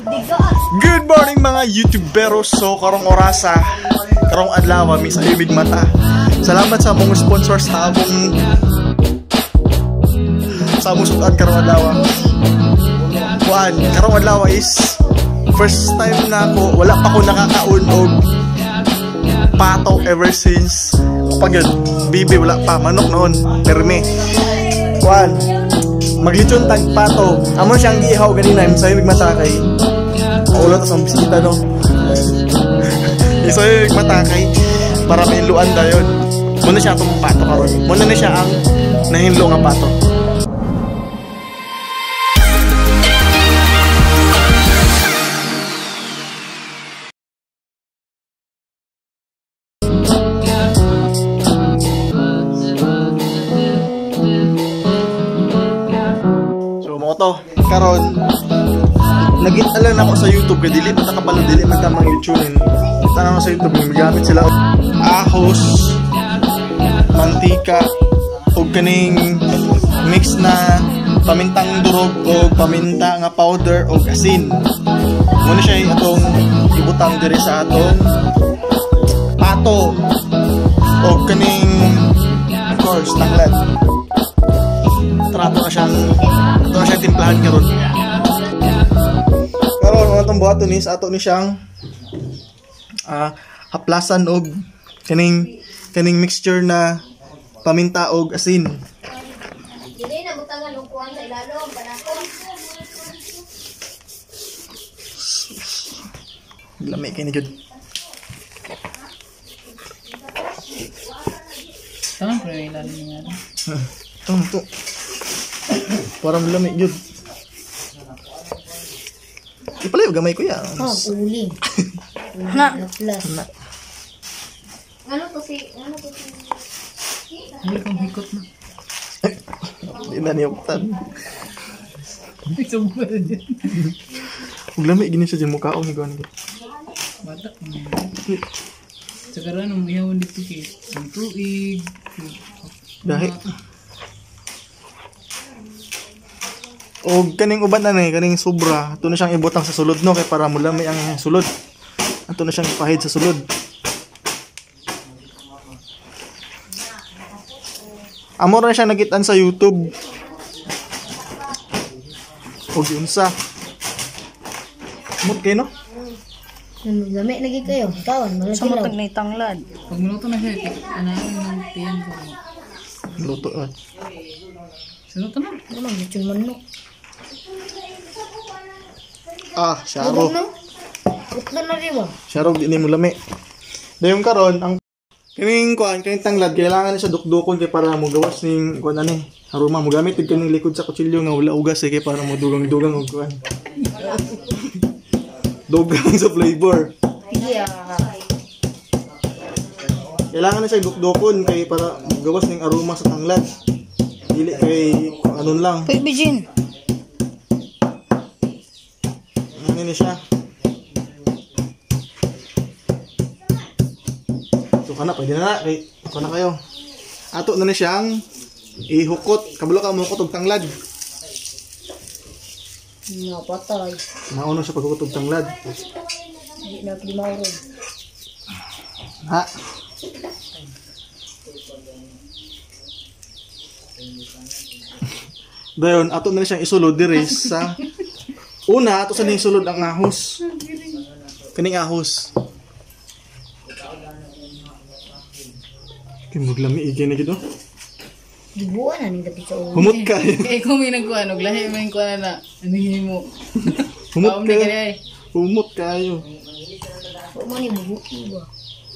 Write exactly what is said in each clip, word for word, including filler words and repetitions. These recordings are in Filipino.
Good morning mga YouTuberos. So karong orasa, karong adlaw mi sa ibig mata. Salamat sa mga sponsors sa among sa among sutan karong adlaw. Kuan, karong adlaw is first time na ako, wala pa ko nakakaon og pato ever since pag yun, bibi wala pa, manok noon, perme. Kuan, maglitsyon tag pato. Amo siyang giihaw ganina sa ibig mata kay ulo ta sa bisita no. Isa yung matakay para mainluan dayon. Muna siya itong pato karon. Muna na siya ang nahinlo nga pato. So mo to karon nagitalan ako sa YouTube kay dili pa nakabalo dili man tamang YouTube-in. Tanong sa YouTube gamit sila ahos, mantika ug kaning mix na pamintang durog o paminta nga powder o asin. Muna siya atong ibutang diri sa atong pato o kaning of course tanglad. Trato na siyang ito na siyang timplahan karon. Karon ang atong buhaton is ato ni siyang uh, haplasan og kaning kaning mixture na paminta og asin. Dili na butangan og kuan sa ilalom panako. Lami kay ni jud. Tangan pero ilalim niya. Tum to. Parang lami jud. Ipalay og gamay ko ya. Oh, uling. Na Plus. Na. Ano to si ano to si hindi kong hikot na. Di na niyuktan. Hindi sa mukha dyan. Ug lami gini sa jud mukhaon ni gani. Bata. Sa karan ang ihawan dito kay ang tuig. Dahi. O kaning uban na ni kaning sobra, ato na siyang ibutang sa sulod no kay para mulami ang sulod. Ato na siyang ipahid sa sulod. Amo ra siya nagitan sa YouTube. Og unsa? Mut kay no? Lami lagi kayo. Kaon, mga Sa matag na itanglad. Pag minuto na siya, anahin ng tiyan ko. Luto. Uh. Sinuto na. Ano man gitsun manok. Ah, syaro. Ano? Utlo na rin ba? Syaro di ni mulami. Dayon karon ang kining kuan kining tanglad kailangan siya dukdukon kay para mo gawas ning kuan ani. Haruma mo gamit ug kaning likod sa kutsilyo nga wala ugas eh, kay para mo dugang-dugang og kuan. Dugang sa flavor. Yeah. Kailangan na siya dukdukon kay para gawas ning aroma sa tanglad. Dili kay anon lang. Pwede Jin. Ano ni siya? So kana pwede na na kay kana kayo. Ato na ni siyang ihukot. Kabalo ka mo hukot og tanglad. Napatay. Nauno siya paghukot og tanglad. Di na klimaw ron. Ha? Dayon ato na ni siyang isulod diri sa una ato sa ning sulod ang ahos. Kaning ahos. Kimuglami igay na gito. Gibuan na ning dapit sa ulo. Humot ka. Eh kung may nagkuhan, og lahi may kuhan na anihin mo. Humot Paom ka. na kaya eh. Humot kayo. Wa mo ni bubuki ba?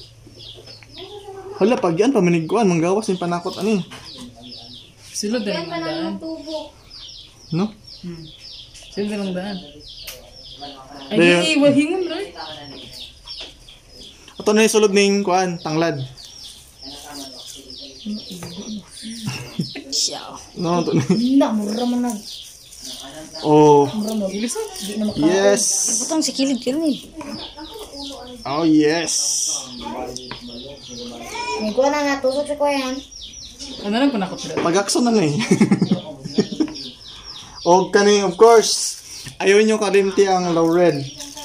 Hala pag yan paminigkuan manggawas ning panakot ani. Sulod na lang daan. No? Hmm. Sulod na lang daan. Ay, Dayon. hindi, wahingon rin. Ato na isulod ning kuan tanglad. No, ato na. Na mura man na. Oh. Mura mo. Di na maka. Yes. Butang si kilid ka rin. Oh yes. May kuha na nga tusok sa kuyan. Ano lang panakot sila? Pagakso na nga eh. O kani of course Ayaw nyo kalimti ang Laurel.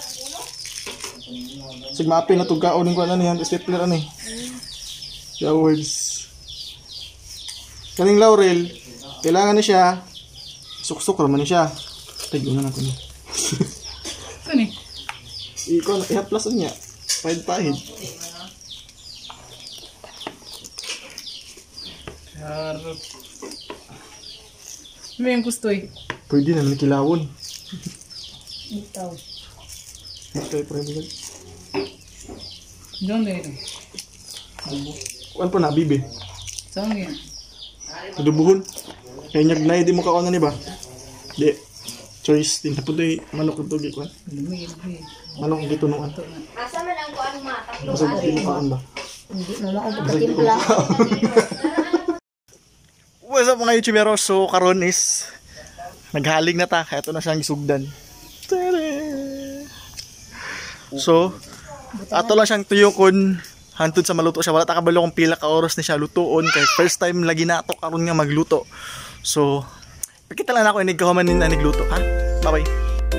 Sigmapin na tugaon ko ano yan, stapler ano eh. The words. Kaning Laurel, kailangan na siya, suksok naman na siya. Tayo na natin. Saan eh? Ikaw na, i-haplasan niya. Pahid-pahid. Harap. Ano yung gusto eh? Pwede na, nanikilawon. Ito. Ito ay pwede. Diyan din. Ano po na, bibi? Saan yan? Tudubuhon. Kaya nyag na, di mo kaon na ni ba? Di. Choice din. Tapos ito manok ito, gikwan. Lumigil eh. Manok ito nung ano. Asa man ang kuan ma, tatlo Masag ari. di mo kaon ba? Hindi mo ako pagkatimpla. What's up mga YouTuberos? So karon is naghaling na ta, kaya ito na siyang isugdan. So ato lang siyang tuyokon hantod sa maluto siya. Wala ta kabalo kung pila ka oras ni siya lutuon kay first time lagi na ato karon nga magluto. So pakita lang ako inig kahuman ni nagluto, ha? Bye bye.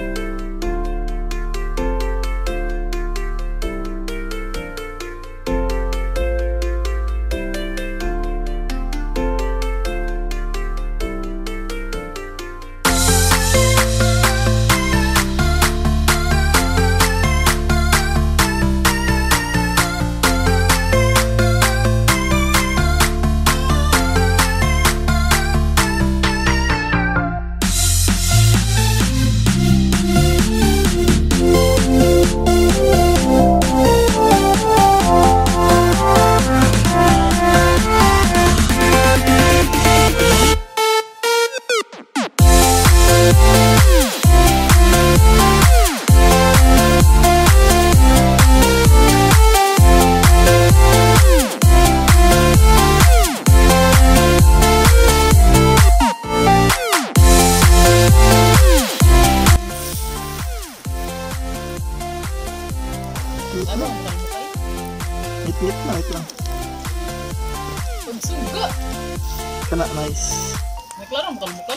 Ano ang kalmukay? Ngit-ngit na ito lang. Pagsuga! Kana nice. Naklaro ang kalmukay?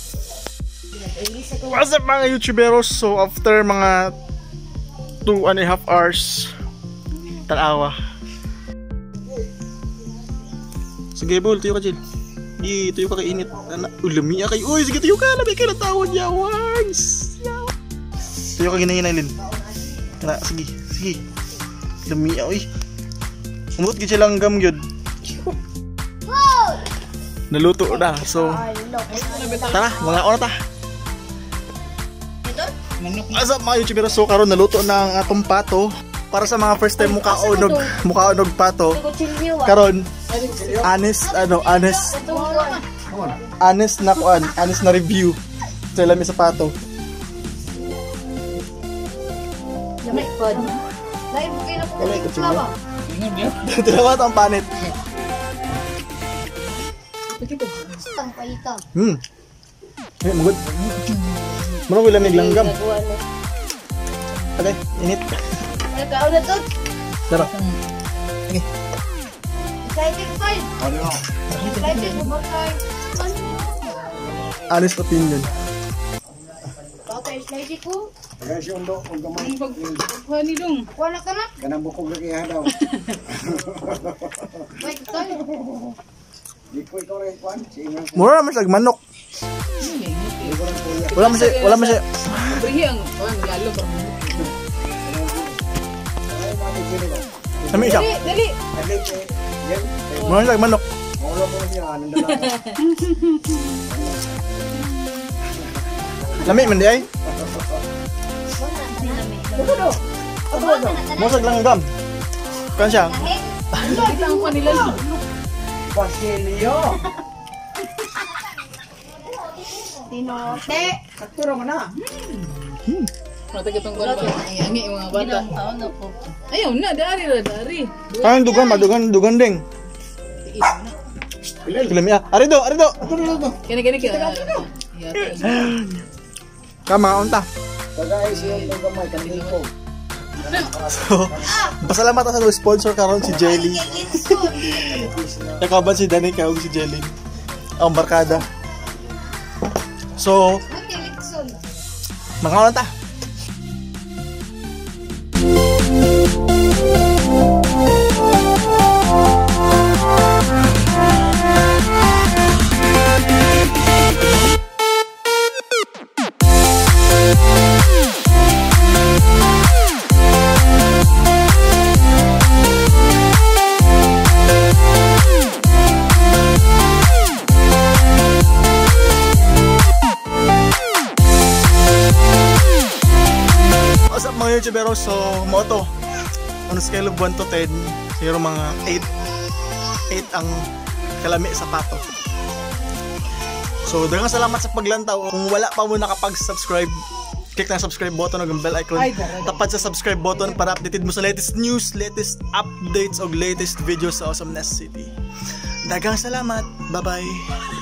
What's up mga YouTuberos? So after mga two and a half hours tanawa. Sige bol, tuyo ka Jill. Di, tuyo ka kainit. Ulami kay. Uy, sige tuyo ka. Labi ka ng tawad yawans. Tuyo ka ginayin Lin. Kana, sige, sige. Lami uy. Umot gid silang gam gyud. Naluto na. So tara, mga oras ta. What's up mga YouTuberos? So karon naluto na ang atong pato. Para sa mga first time mukaonog, mukaonog pato. Karon honest ano, honest. Honest na kuan, honest na review sa lami sa pato. Lamay pod. Live kayo po Wala ng ito klawa. Ingat yan. Tinawat ang panit. Tang paita. Hmm. Eh, magod. Mano wala may langgam. Okay, init. Nagkaon na to. Tara. Okay. Excited pa. Excited mo ba kayo? Honest opinion. Bakit excited ko? Guys, yung do, kung gamay, Ang pagkuha ni Dong. Wala ka na. ganang bukog lagi ha daw. Wait, tayo. Di ko ikaw rin, Juan. Si Ingang. Mura man siya manok. Wala man siya, wala man siya. Brihi ang kuha, lalo pa. Ay, mami, sino ba? Kami siya. Dali, dali. Alit, eh. Yan, eh. Mura siya manok. Maulo mo siya, anong dalaga. Lami man di ay. Dugo. Mura siya langgam. Kan siya. Kita ang kuha nila. Basilio! Tinote. Katuro mo na. Mata kitong kuha pa. Yangi yung mga bata. Ayaw na, dari ra, dari. Ang dugan, madugan, dugan ding. Lami ah. Ari do, ari do. Kini, kini, kini. Kama unta. Tagay siya yung gamay, kanil ko. So, pasalamat sa sponsor karon si Jelly. Nakaban si Danny kay si Jelly. Ang barkada. So, Mga ta. Mga YouTubero, so moto on a scale of one to ten, siguro mga eight eight ang kalami sa pato. So daghang salamat sa paglantaw. Kung wala pa mo nakapag-subscribe, click na subscribe button ug bell icon. Tapat sa subscribe button para updated mo sa latest news, latest updates ug latest videos sa Awesomeness City. Daghang salamat. Bye bye.